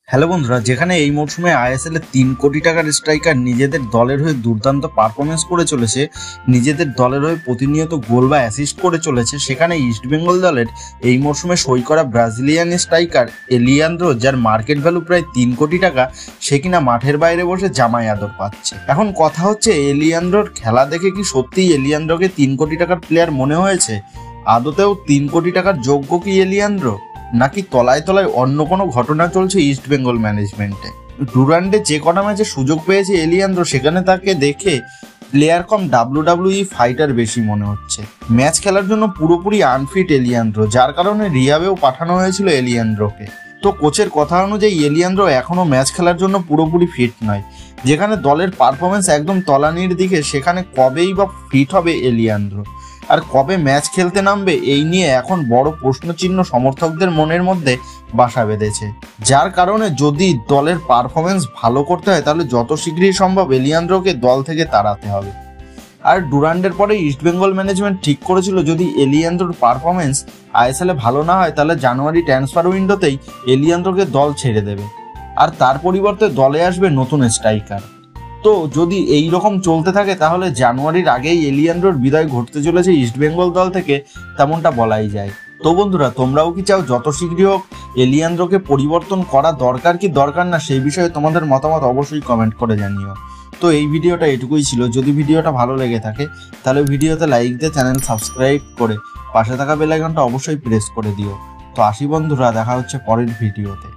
Hello বন্ধুরা, যেখানে এই মরশুমে আইএসএল এ 3 কোটি টাকার স্ট্রাইকার নিজেদের দলের হয়ে দুর্দান্ত পারফরমেন্স করে চলেছে, নিজেদের দলের হয়ে প্রতিনিয়ত গোল বা অ্যাসিস্ট করে চলেছে, সেখানে ইস্টবেঙ্গল দলের এই মরশুমে সই করা ব্রাজিলিয়ান স্ট্রাইকার এলিয়ান্দ্রো, যার মার্কেট ভ্যালু প্রায় 3 কোটি টাকা, সে কিনা মাঠের বাইরে বসে জামাই আদর পাচ্ছে। এখন কথা হচ্ছে, এলিয়ান্দ্রোর খেলা দেখে কি সত্যিই এলিয়ান্দ্রোকে 3 কোটি টাকার প্লেয়ার মনে হয়েছে? আদতেও 3 কোটি টাকার যোগ্য কি এলিয়ান্দ্রো, নাকি তলায় তলায় অন্য কোনো ঘটনা চলছে ইস্টবেঙ্গল ম্যানেজমেন্টে? ডুরান্ডে যে কটা ম্যাচে সুযোগ পেয়েছে এলিয়ান্দ্রো, সেখানে তাকে দেখে প্লেয়ার কম ডাব্লিউডাব্লিউই ফাইটার বেশি মনে হচ্ছে। ম্যাচ খেলার জন্য পুরোপুরি আনফিট এলিয়ান্দ্রো, যার কারণে রিহাবেও পাঠানো হয়েছিল এলিয়ান্দ্রোকে। তো কোচের কথা অনুযায়ী এলিয়ান্দ্রো এখনও ম্যাচ খেলার জন্য পুরোপুরি ফিট নয়। যেখানে দলের পারফরমেন্স একদম তলানির দিকে, সেখানে কবেই বা ফিট হবে এলিয়ান্দ্রো, আর কবে ম্যাচ খেলতে নামবে, এই নিয়ে এখন বড় প্রশ্নচিহ্ন সমর্থকদের মনের মধ্যে বাসা বেঁধেছে। যার কারণে যদি দলের পারফরমেন্স ভালো করতে হয়, তাহলে যত শীঘ্রই সম্ভব এলিয়ান্দ্রোকে দল থেকে তাড়াতে হবে। আর ডুরান্ডের পরে ইস্টবেঙ্গল ম্যানেজমেন্ট ঠিক করেছিল, যদি এলিয়ান্দ্রোর পারফরমেন্স আইএসএলে ভালো না হয়, তাহলে জানুয়ারি ট্রান্সফার উইন্ডোতেই এলিয়ান্দ্রোকে দল ছেড়ে দেবে, আর তার পরিবর্তে দলে আসবে নতুন স্ট্রাইকার। তো যদি এই রকম চলতে থাকে, তাহলে জানুয়ারির আগেই এলিয়ান্দ্রোর বিদায় ঘটতে চলেছে ইস্টবেঙ্গল দল থেকে, তেমনটা বলাই যায়। তো বন্ধুরা, তোমরাও কি চাও যত শীঘ্রই হোক এলিয়ান্দ্রোকে পরিবর্তন করা দরকার কি দরকার না, সেই বিষয়ে তোমাদের মতামত অবশ্যই কমেন্ট করে জানিও। তো এই ভিডিওটা এটুকুই ছিল। যদি ভিডিওটা ভালো লেগে থাকে, তাহলে ভিডিওতে লাইক দিয়ে চ্যানেল সাবস্ক্রাইব করে পাশে থাকা বেল আইকনটা অবশ্যই প্রেস করে দিও। তো আসি বন্ধুরা, দেখা হচ্ছে পরের ভিডিওতে।